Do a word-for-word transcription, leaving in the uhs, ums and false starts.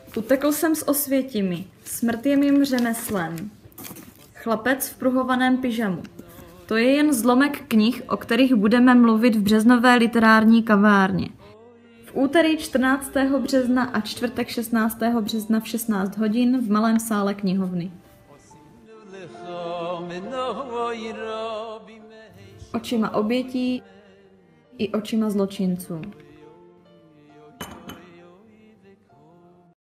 Utekl jsem z Osvětimi, smrt je mým řemeslem. Chlapec v pruhovaném pyžamu. To je jen zlomek knih, o kterých budeme mluvit v březnové literární kavárně. V úterý čtrnáctého března a čtvrtek šestnáctého března v šestnáct hodin v malém sále knihovny. Očima obětí i očima zločinců.